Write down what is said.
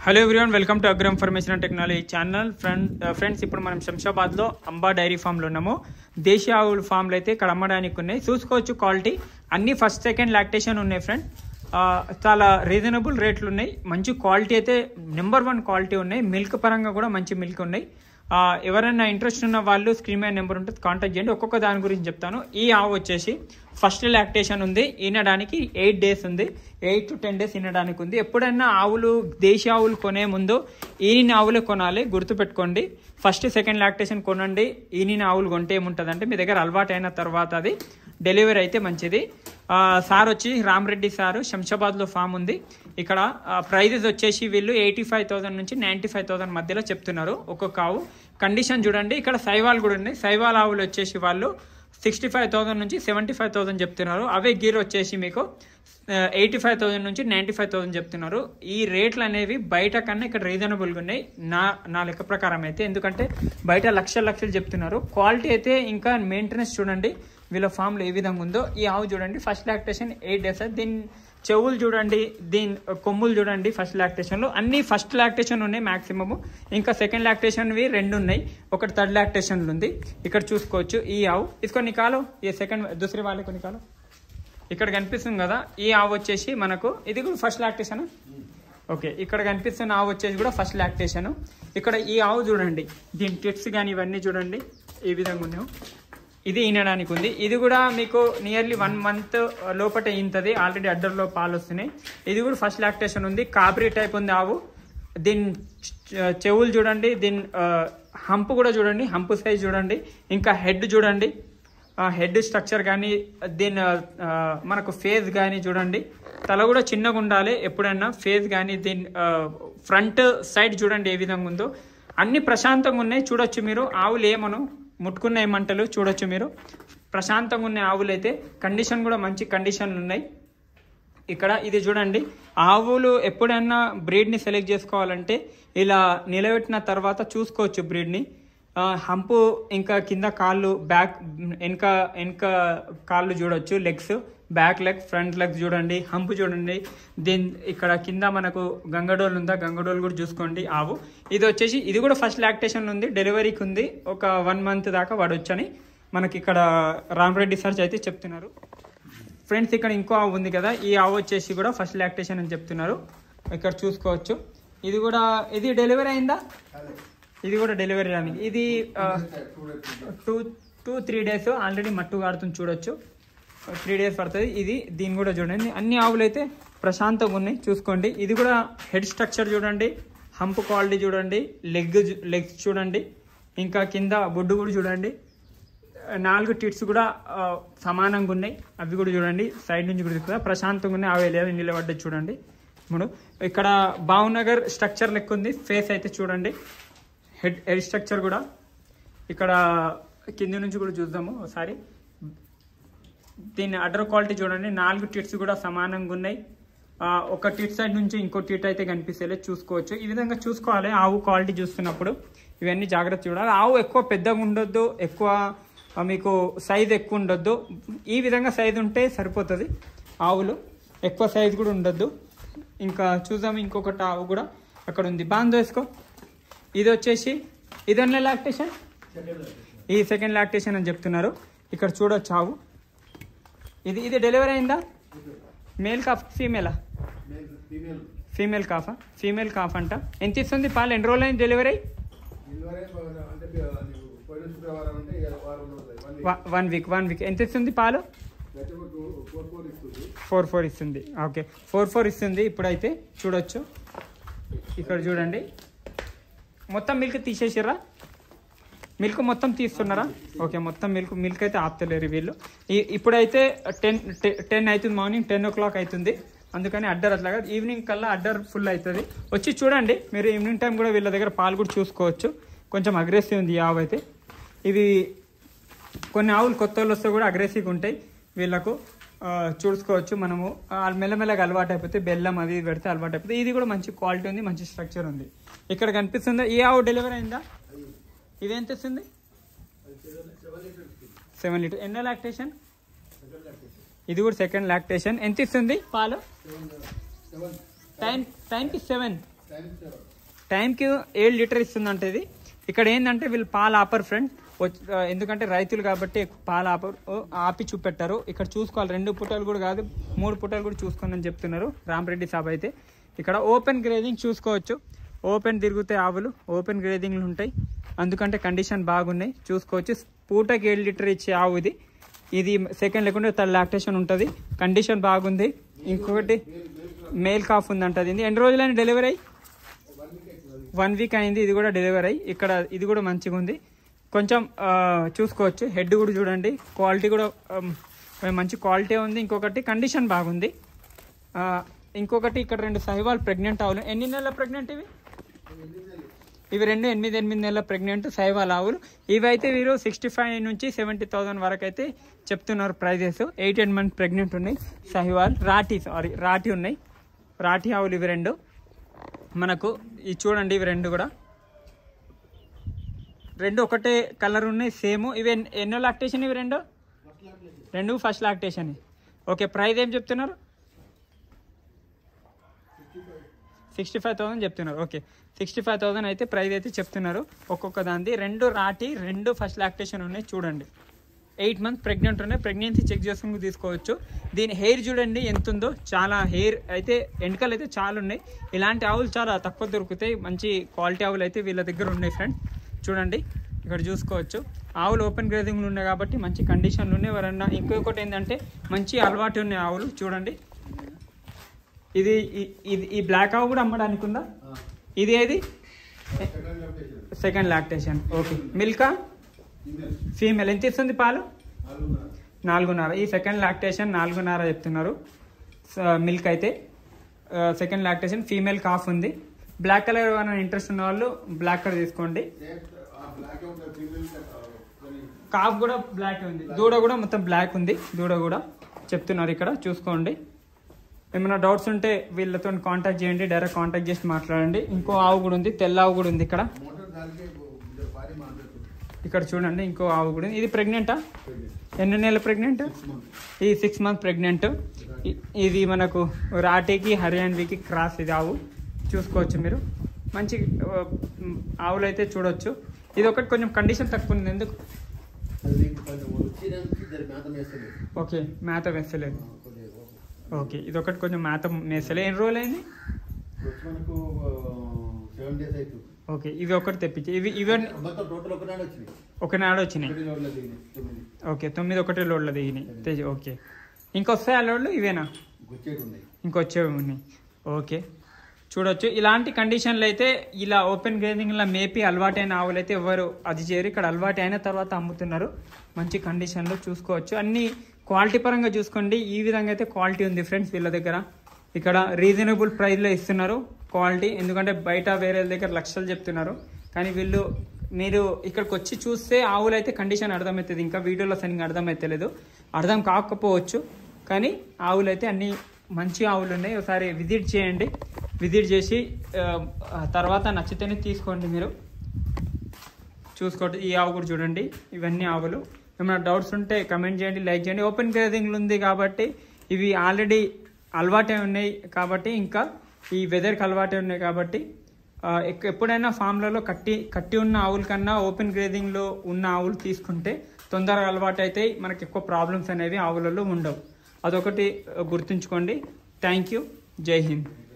Hello everyone, welcome to agro information and technology channel. Friends ఇప్పుడు మనం శంషాబాద్లో అంబా dairy ఫామ్లో ఉన్నాము. దేశీయ ఆవుల ఫామ్లు అయితే ఇక్కడ అమ్మడానికి ఉన్నాయి. చూసుకోవచ్చు, క్వాలిటీ అన్ని ఫస్ట్ సెకండ్ లాక్టేషన్ ఉన్నాయి ఫ్రెండ్. చాలా రీజనబుల్ రేట్లు ఉన్నాయి. మంచి క్వాలిటీ అయితే నెంబర్ 1 క్వాలిటీ ఉన్నాయి. మిల్క్ పరంగా కూడా మంచి మిల్క్ ఉన్నాయి. ఎవరైనా ఇంట్రెస్ట్ ఉన్న వాళ్ళు స్క్రీన్ మీద నెంబర్ ఉంటుంది, కాంటాక్ట్ చేయండి. ఒక్కొక్క దాని గురించి చెప్తాను. ఈ ఆవు వచ్చేసి ఫస్ట్ లాక్టేషన్ ఉంది, ఈనడానికి 8 days ఉంది. 8 to 10 days ఈనడానికి ఉంది. ఎప్పుడైనా ఆవులు దేశీ ఆవులు కొనే ముందు ఈనిన ఆవులే కొనాలి, గుర్తుపెట్టుకోండి. ఫస్ట్ సెకండ్ లాక్టేషన్ కొనండి. ఈనిన ఆవులు కొంటే ఏముంటుందంటే మీ దగ్గర అలవాటు అయిన తర్వాత అది డెలివరీ అయితే మంచిది. సార్ వచ్చి రామరెడ్డి సారు, శంషాబాద్లో ఫామ్ ఉంది. ఇక్కడ ప్రైజెస్ వచ్చేసి వీళ్ళు 85,000 నుంచి 95,000 మధ్యలో చెప్తున్నారు ఒక్కొక్క ఆవు. కండిషన్ చూడండి. ఇక్కడ సైవాల్ కూడా ఉన్నాయి. సైవాల్ ఆవులు వచ్చేసి వాళ్ళు 65,000 నుంచి 75,000 చెప్తున్నారు. అవే గీర్ వచ్చేసి మీకు 85,000 నుంచి 95,000 చెప్తున్నారు. ఈ రేట్లు అనేవి బయట కన్నా ఇక్కడ రీజనబుల్గా ఉన్నాయి నా లెక్క ప్రకారం అయితే. ఎందుకంటే బయట లక్షలు చెప్తున్నారు. క్వాలిటీ అయితే ఇంకా మెయింటెనెన్స్ చూడండి వీళ్ళ ఫామ్లో ఏ విధంగా ఉందో. ఈ ఆవు చూడండి, ఫస్ట్ లాక్టేషన్ 8 days. దీని చెవులు చూడండి, దీని కొమ్ములు చూడండి. ఫస్ట్ లాక్టేషన్లో అన్ని ఫస్ట్ లాక్టేషన్ ఉన్నాయి మ్యాక్సిమము. ఇంకా సెకండ్ లాక్టేషన్వి 2 ఉన్నాయి, ఒకటి థర్డ్ లాక్టేషన్లు ఉంది. ఇక్కడ చూసుకోవచ్చు. ఈ ఆవు ఇసుకొని నికాలో, ఈ సెకండ్ దూసరి వాళ్ళకి నికాలో. ఇక్కడ కనిపిస్తుంది కదా, ఈ ఆవు వచ్చేసి మనకు ఇది కూడా ఫస్ట్ లాక్టేషన్. ఓకే, ఇక్కడ కనిపిస్తున్న ఆవు వచ్చేసి కూడా ఫస్ట్ లాక్టేషన్. ఇక్కడ ఈ ఆవు చూడండి, దీని టిప్స్ కానీ ఇవన్నీ చూడండి ఈ విధంగా ఉన్నాయి. ఇది ఈనడానికి ఉంది. ఇది కూడా మీకు నియర్లీ 1 month లోపల ఈనుతుంది. ఆల్రెడీ అడ్డర్లో పాలు వస్తున్నాయి. ఇది కూడా ఫస్ట్ లాక్టేషన్ ఉంది. కాబరీ టైప్ ఉంది ఆవు. దీని చెవులు చూడండి, దీని హంప్ కూడా చూడండి, హంప్ సైజ్ చూడండి. ఇంకా హెడ్ చూడండి, హెడ్ స్ట్రక్చర్ కానీ దీని మనకు ఫేస్ కానీ చూడండి. తల కూడా చిన్నగా ఉండాలి ఎప్పుడైనా. ఫేస్ కానీ దీని ఫ్రంట్ సైడ్ చూడండి ఏ విధంగా ఉందో. అన్ని ప్రశాంతంగా ఉన్నాయి. చూడొచ్చు మీరు. ఆవులు ఏమను ముట్టుకున్న మంటలు చూడొచ్చు మీరు. ప్రశాంతంగా ఉన్న ఆవులు అయితే కండిషన్ కూడా మంచి కండిషన్లు ఉన్నాయి. ఇక్కడ ఇది చూడండి. ఆవులు ఎప్పుడైనా బ్రీడ్ని సెలెక్ట్ చేసుకోవాలంటే ఇలా నిలబెట్టిన తర్వాత చూసుకోవచ్చు బ్రీడ్ని. హంపు ఇంకా కింద కాళ్ళు, బ్యాక్ వెనక కాళ్ళు చూడొచ్చు, legs, back leg, front legs చూడండి, హంపు చూడండి. దీని ఇక్కడ కింద మనకు గంగడోలు ఉందా, గంగడోలు కూడా చూసుకోండి ఆవు. ఇది వచ్చేసి ఇది కూడా ఫస్ట్ లాక్టేషన్ ఉంది, డెలివరీకి ఉంది. ఒక 1 month దాకా వాడొచ్చని మనకి ఇక్కడ రామరెడ్డి సార్ అయితే చెప్తున్నారు. ఫ్రెండ్స్ ఇక్కడ ఇంకో ఆవు ఉంది కదా, ఈ ఆవు వచ్చేసి కూడా ఫస్ట్ లాక్టేషన్ అని చెప్తున్నారు. ఇక్కడ చూసుకోవచ్చు. ఇది కూడా ఇది డెలివరీ అయిందా? ఇది కూడా డెలివరీ రానికి. ఇది 2-3 days ఆల్రెడీ మట్టు కాడుతుంది చూడొచ్చు. 3 days పడుతుంది. ఇది దీన్ని కూడా చూడండి. అన్ని ఆవులు అయితే ప్రశాంతంగా ఉన్నాయి, చూసుకోండి. ఇది కూడా హెడ్ స్ట్రక్చర్ చూడండి, హంప్ క్వాలిటీ చూడండి, లెగ్స్ చూడండి, ఇంకా కింద బొడ్డు కూడా చూడండి. 4 టిట్స్ కూడా సమానంగా ఉన్నాయి, అవి కూడా చూడండి. సైడ్ నుంచి కూడా ప్రశాంతంగా ఉన్నాయి. ఆవు నిలబడ్డది చూడండి. ఇప్పుడు ఇక్కడ భావనగర్ స్ట్రక్చర్ లెక్క ఉంది. ఫేస్ అయితే చూడండి, హెడ్ స్ట్రక్చర్ కూడా. ఇక్కడ కింది నుంచి కూడా చూద్దాము ఒకసారి. దీని అడ్డర్ క్వాలిటీ చూడండి. 4 టిట్స్ కూడా సమానంగా ఉన్నాయి. ఒక టిట్ సైడ్ నుంచి ఇంకో టిట్ అయితే కనిపిస్తేలే, చూసుకోవచ్చు. ఈ విధంగా చూసుకోవాలి ఆవు క్వాలిటీ చూస్తున్నప్పుడు. ఇవన్నీ జాగ్రత్త చూడాలి. ఆవు ఎక్కువ పెద్దగా ఉండొద్దు, ఎక్కువ మీకు సైజ్ ఎక్కువ ఉండొద్దు. ఈ విధంగా సైజు ఉంటే సరిపోతుంది. ఆవులు ఎక్కువ సైజు కూడా ఉండొద్దు. ఇంకా చూద్దాం, ఇంకొకటి ఆవు కూడా అక్కడ ఉంది. బాందో వేసుకో. ఇది వచ్చేసి ఇదన్న లాక్టేషన్, ఈ సెకండ్ లాక్టేషన్ అని చెప్తున్నారు. ఇక్కడ చూడొచ్చు ఆవు. ఇది డెలివరీ అయిందా? మేల్ కాఫ్, ఫీమేలా? ఫీమేల్ కాఫా? ఫీమేల్ కాఫ్ అంట. ఎంత ఇస్తుంది పాలు? ఎన్ని రోజులు అయింది డెలివరీ? 1 week. ఎంత ఇస్తుంది పాలు? 4 ఇస్తుంది. ఓకే, 4 ఇస్తుంది ఇప్పుడైతే. చూడొచ్చు ఇక్కడ చూడండి. మొత్తం మిల్క్ తీసేసిర్రా? మిల్క్ మొత్తం తీస్తున్నారా? ఓకే, మొత్తం మిల్క్ అయితే ఆపుతలేరు వీళ్ళు. ఇప్పుడైతే 10 అవుతుంది, మార్నింగ్ 10 o'clock అవుతుంది. అందుకని అడ్డర్ అట్లాగా. ఈవినింగ్ కల్లా అడ్డర్ ఫుల్ అవుతుంది. వచ్చి చూడండి మీరు. ఈవినింగ్ టైం కూడా వీళ్ళ దగ్గర పాలు కూడా చూసుకోవచ్చు. కొంచెం అగ్రెసివ్ ఉంది ఈ ఆవు అయితే. ఇవి కొన్ని ఆవులు కొత్త వాళ్ళు వస్తే కూడా అగ్రెసివ్గా ఉంటాయి. వీళ్ళకు చూసుకోవచ్చు మనము. మెల్లమెల్లగా అలవాటు అయిపోతే బెల్లం అది పెడితే అలవాటు అయిపోతే. ఇది కూడా మంచి క్వాలిటీ ఉంది, మంచి స్ట్రక్చర్ ఉంది. ఇక్కడ కనిపిస్తుందా? ఈ ఆవు డెలివరీ అయిందా? ఇది ఎంత ఇస్తుంది? 7 లీటర్. ఎన్నో లాక్టేషన్? ఇది కూడా సెకండ్ లాక్టేషన్. ఎంత ఇస్తుంది పాలు? టైంకి 7. టైంకి 7 లీటర్ ఇస్తుందంటే ఇది. ఇక్కడ ఏంటంటే వీళ్ళు పాలు ఆపరు ఫ్రెండ్, ఎందుకంటే రైతులు కాబట్టి పాలు ఆపి చూపెట్టారు. ఇక్కడ చూసుకోవాలి, 2 పుటలు కూడా కాదు 3 పుటలు కూడా చూసుకోండి అని చెప్తున్నారు రామరెడ్డి సాబ్ అయితే. ఇక్కడ ఓపెన్ గ్రేజింగ్ చూసుకోవచ్చు, ఓపెన్ తిరుగుతాయి ఆవులు, ఓపెన్ గ్రేజింగ్లు ఉంటాయి, అందుకంటే కండిషన్ బాగున్నాయి చూసుకోవచ్చు. పూటకి 7 లీటర్ ఇచ్చే ఆవు ఇది. ఇది సెకండ్ లేకుంటే థర్డ్ లాక్టేషన్ ఉంటుంది, కండిషన్ బాగుంది. ఇంకొకటి మేల్ కాఫ్ ఉందంట. ఇది ఎన్ని రోజులైనా డెలివరీ అయ్యి 1 వీక్ అయింది. ఇది కూడా డెలివరీ అయ్యి ఇక్కడ ఇది కూడా మంచిగా ఉంది. కొంచెం చూసుకోవచ్చు, హెడ్ కూడా చూడండి, క్వాలిటీ కూడా మంచి క్వాలిటీ ఉంది. ఇంకొకటి కండిషన్ బాగుంది. ఇంకొకటి ఇక్కడ 2 సహివాల్ ప్రెగ్నెంట్ ఆవులు. ఎన్ని నెలల ప్రెగ్నెంట్ ఇవి? ఇవి 2 8 నెలల ప్రెగ్నెంట్ సహివాల్ ఆవులు. ఇవైతే వీరు 65 నుంచి 70,000 వరకు అయితే చెప్తున్నారు ప్రైజెస్. 8 మంత్స్ ప్రెగ్నెంట్ ఉన్నాయి సహివాల్. రాటి ఉన్నాయి, రాటి ఆవులు ఇవి 2 మనకు. ఇది చూడండి, ఇవి 2 కూడా 2 ఒకటే కలర్ ఉన్నాయి సేమ్. ఇవి ఎన్నో లాక్టేషన్? ఇవి 2 ఫస్ట్ లాక్టేషన్. ఓకే, ప్రైస్ ఏం చెప్తున్నారు? 65,000 చెప్తున్నారు. ఓకే, 65,000 అయితే ప్రైస్ అయితే చెప్తున్నారు ఒక్కొక్క దానిది. 2 రాటి, 2 ఫస్ట్ లాక్టేషన్ ఉన్నాయి చూడండి. 8 మంత్స్ ప్రెగ్నెంట్ ఉన్నాయి, ప్రెగ్నెన్సీ చెక్ చేసుకుని తీసుకోవచ్చు. దీని హెయిర్ చూడండి ఎంత ఉందో, చాలా హెయిర్ అయితే, ఎంటకలు అయితే చాలా ఉన్నాయి. ఇలాంటి ఆవులు చాలా తక్కువ దొరుకుతాయి, మంచి క్వాలిటీ ఆవులు అయితే వీళ్ళ దగ్గర ఉన్నాయి ఫ్రెండ్. చూడండి ఇక్కడ చూసుకోవచ్చు, ఆవులు ఓపెన్ గ్రేజింగ్లు ఉన్నాయి కాబట్టి మంచి కండిషన్లు ఉన్నాయి. ఎవరన్నా ఇంకొకటి ఏంటంటే మంచి అలవాటు ఉన్నాయి ఆవులు చూడండి. ఇది ఈ బ్లాక్ ఆవు కూడా అమ్మడానికి ఉందా? ఇది ఏది? Second lactation. ఓకే, మిల్కా ఫీమేల్ ఎంత ఇస్తుంది పాలు? 4.5. ఈ సెకండ్ లాక్టేషన్ 4.5 చెప్తున్నారు మిల్క్ అయితే. సెకండ్ లాక్టేషన్ ఫీమేల్ కాఫ్ ఉంది. బ్లాక్ కలర్ ఏమైనా ఇంట్రెస్ట్ ఉన్న వాళ్ళు బ్లాక్ కలర్ తీసుకోండి. కాఫ్ కూడా బ్లాక్ ఉంది, దూడ కూడా మొత్తం బ్లాక్ ఉంది, దూడ కూడా చెప్తున్నారు ఇక్కడ చూసుకోండి. ఏమైనా డౌట్స్ ఉంటే వీళ్ళతో కాంటాక్ట్ చేయండి, డైరెక్ట్ కాంటాక్ట్ చేసి మాట్లాడండి. ఇంకో ఆవు కూడా ఉంది, తెల్ల ఆవు కూడా ఉంది ఇక్కడ. ఇక్కడ చూడండి ఇంకో ఆవు కూడా ఉంది. ఇది ప్రెగ్నెంటా? ఎన్ని నెలల ప్రెగ్నెంట్? ఇది 6 మంత్ ప్రెగ్నెంట్. ఇది మనకు రాటికి హర్యాన్వీకి క్రాస్ ఇది ఆవు చూసుకోవచ్చు మీరు. మంచి ఆవులు అయితే చూడవచ్చు. ఇది ఒకటి కొంచెం కండిషన్ తక్కువ ఉంది, ఎందుకు? ఓకే, మేత వేస్తలేదు. ఓకే, ఇది ఒకటి కొంచెం మేత మేసలే. ఎన్ని రోజులు అయింది? ఓకే, ఇవి ఒకటి తెప్పించి ఇవన్నీ ఒకనాడు వచ్చినాయి. ఓకే, 9 ఒకటే లోడ్లు దిగినాయి. ఓకే, ఇంకొస్తాయి ఆ లోడ్లు? ఇవేనా? ఇంకొచ్చేవి ఉన్నాయి. ఓకే, చూడొచ్చు. ఇలాంటి కండిషన్లు అయితే ఇలా ఓపెన్ గ్రేజింగ్లో మేపి అలవాటైన ఆవులు అయితే ఎవరు అది చేయరు. ఇక్కడ అలవాటు అయిన తర్వాత అమ్ముతున్నారు. మంచి కండిషన్లో చూసుకోవచ్చు. అన్ని క్వాలిటీ పరంగా చూసుకోండి. ఈ విధంగా అయితే క్వాలిటీ ఉంది ఫ్రెండ్స్ వీళ్ళ దగ్గర. ఇక్కడ రీజనబుల్ ప్రైస్లో ఇస్తున్నారు క్వాలిటీ, ఎందుకంటే బయట వేరే దగ్గర లక్షలు చెప్తున్నారు. కానీ వీళ్ళు మీరు ఇక్కడికి వచ్చి చూస్తే ఆవులు అయితే కండిషన్ అర్థమవుతుంది. ఇంకా వీడియోలో సరిగ్గా అర్థమవుతలేదు, అర్థం కాకపోవచ్చు, కానీ ఆవులు అయితే అన్ని మంచి ఆవులు ఉన్నాయి. ఒకసారి విజిట్ చేయండి, విజిట్ చేసి తర్వాత నచ్చితేనే తీసుకోండి. మీరు చూసుకోండి. ఈ ఆవు కూడా చూడండి, ఇవన్నీ ఆవులు. ఏమైనా డౌట్స్ ఉంటే కమెంట్ చేయండి, లైక్ చేయండి. ఓపెన్ గ్రేజింగ్లు ఉంది కాబట్టి ఇవి ఆల్రెడీ అలవాటే ఉన్నాయి కాబట్టి, ఇంకా ఈ వెదర్కి అలవాటే ఉన్నాయి కాబట్టి ఎప్పుడైనా ఫామ్లలో కట్టి ఉన్న ఆవుల కన్నా ఓపెన్ గ్రేజింగ్లో ఉన్న ఆవులు తీసుకుంటే తొందరగా అలవాటు అవుతాయి. మనకి ఎక్కువ ప్రాబ్లమ్స్ అనేవి ఆవులలో ఉండవు. అదొకటి గుర్తుంచుకోండి. Thank you. జై హింద్.